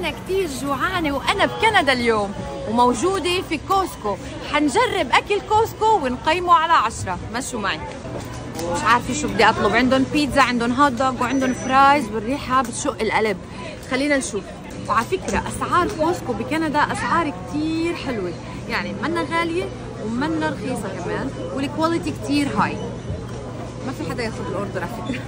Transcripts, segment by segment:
أنا كتير جوعانة وأنا بكندا اليوم وموجودة في كوسكو. حنجرب أكل كوسكو ونقيمه على 10. مشوا معي. مش عارفة شو بدي أطلب. عندهم بيتزا، عندهم هوت دوغ، وعندهم فرايز والريحة بتشق القلب. خلينا نشوف. وعلى فكرة أسعار كوسكو بكندا أسعار كتير حلوة، يعني منا غالية ومنا رخيصة كمان، والكواليتي كتير هاي. ما في حدا ياخذ الأوردر على فكرة.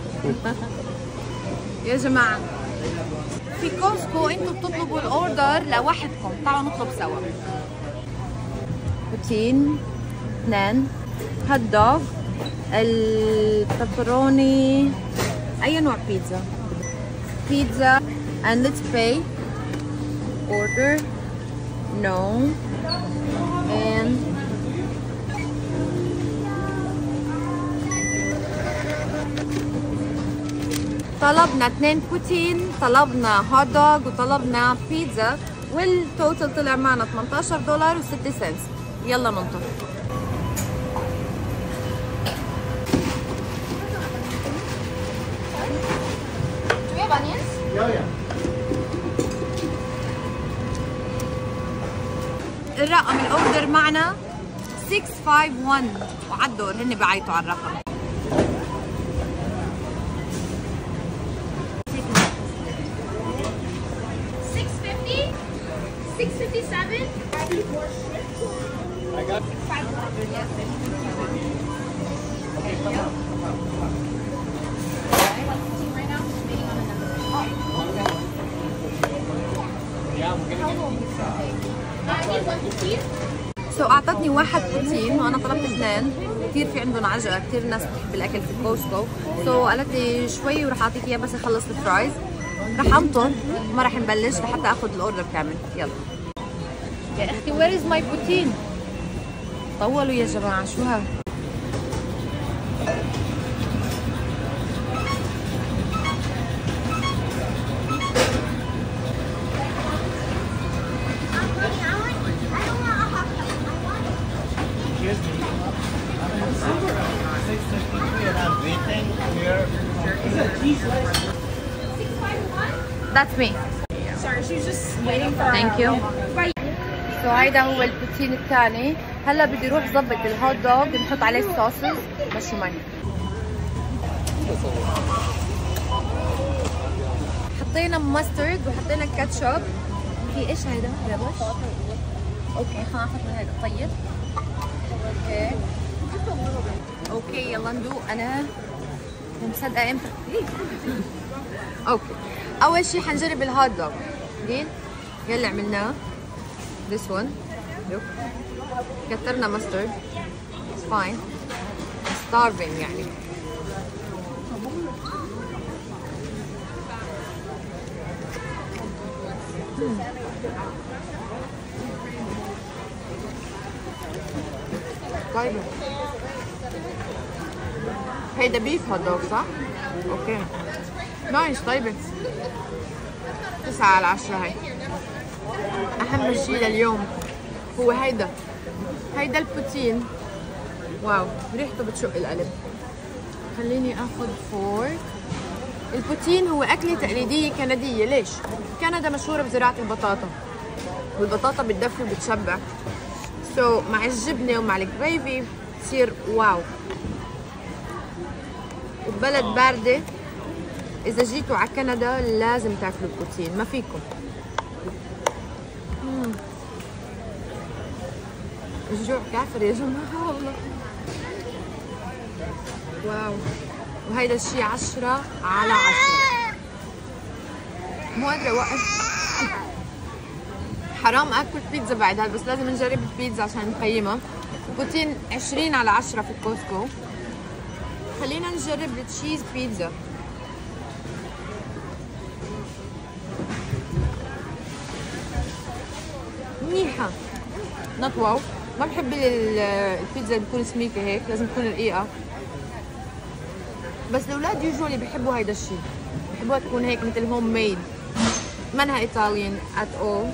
يا جماعة في كوسكو انتوا بتطلبوا الاوردر لوحدكم. تعالوا نطلب سوا. بوتين 2 هوت دوغ البيبروني. اي نوع بيتزا؟ بيتزا and let's pay. order no and طلبنا 2 بوتين، طلبنا هوت دوغ، وطلبنا بيتزا، والتوتال طلع معنا $18 و6 سنت. يلا ننطر. الرقم الاوردر معنا 651 وعالدور هن بعيطوا على الرقم. I got 500. Yes. سو اعطتني 1 بوتين وانا طلبت 2. كثير في عندهم عجقه، كثير الناس بتحب الاكل في كوسكو. سو قالت لي شوي وراح اعطيك اياه بس اخلص الفرايز. راح انطر، ما راح نبلش لحتى اخذ الاوردر كامل. يلا يا اختي وير از ماي بوتين؟ طولوا يا جماعه، شو هذا؟ That's me. Sorry, she's just waiting for. Thank you. سو هيدا هو البوتين الثاني. هلا بدي اروح ظبط الهوت دوغ ونحط عليه الصوصز. مشوا معي. حطينا ماسترد وحطينا كاتشب. في ايش هيدا؟ لبش؟ اوكي خلينا نحط هيدا. طيب اوكي اوكي يلا ندوق. انا مصدقه امتى. اوكي اول شيء حنجرب الهوت دوغ. دين يلي عملناه this one. look كترنا ماسترد. it's fine. I'm starving يعني. طيب هيدا بيف هوت دوغ صح؟ اوكي نايس. طيبة 9/10 هاي. أهم شيء لليوم هو هيدا البوتين. واو ريحته بتشق القلب. خليني آخذ فورك. البوتين هو أكلة تقليدية كندية. ليش؟ كندا مشهورة بزراعة البطاطا، والبطاطا بتدفي وبتشبع. سو مع الجبنة ومع الجريفي بتصير واو. وبلد باردة إذا جيتوا على كندا لازم تاكلوا البوتين، ما فيكم. الجوع كافر يا جماعة والله. واو. وهيدا الشيء 10/10. مو قادرة أوقف. حرام آكل بيتزا بعد هاد، بس لازم نجرب البيتزا عشان نقيمها. البوتين 20/10 في كوسكو. خلينا نجرب التشيز بيتزا. منيحة نوت واو. ما بحب البيتزا اللي تكون سميكة هيك، لازم تكون رقيقة. بس الأولاد يوجولي بحبوا هيدا الشيء، بحبوها تكون هيك مثل هوم ميد، منها إيطاليان ات اول.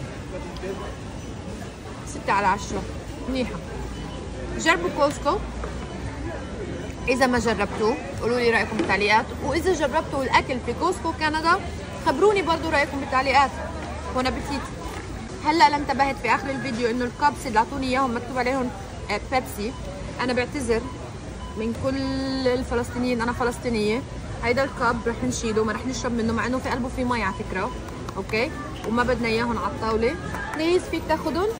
6/10 منيحة. جربوا كوسكو. إذا ما جربتوه قولوا لي رأيكم بالتعليقات، وإذا جربتوا الأكل في كوسكو كندا خبروني برضو رأيكم بالتعليقات. بون ابيتيت. هلا انتبهت في اخر الفيديو انه الكابس اللي اعطوني اياهم مكتوب عليهم بيبسي. انا بعتذر من كل الفلسطينيين، انا فلسطينيه. هيدا الكاب رح نشيله، ما رح نشرب منه مع انه في قلبه في مي على فكره، اوكي؟ وما بدنا اياهم على الطاوله. بليز فيك تاخذهم؟